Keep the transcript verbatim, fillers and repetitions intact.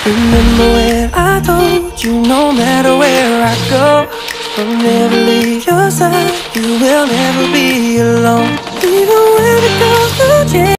Remember when I told you no matter where I go, I'll never leave your side, you will never be alone. Even when it goes to change.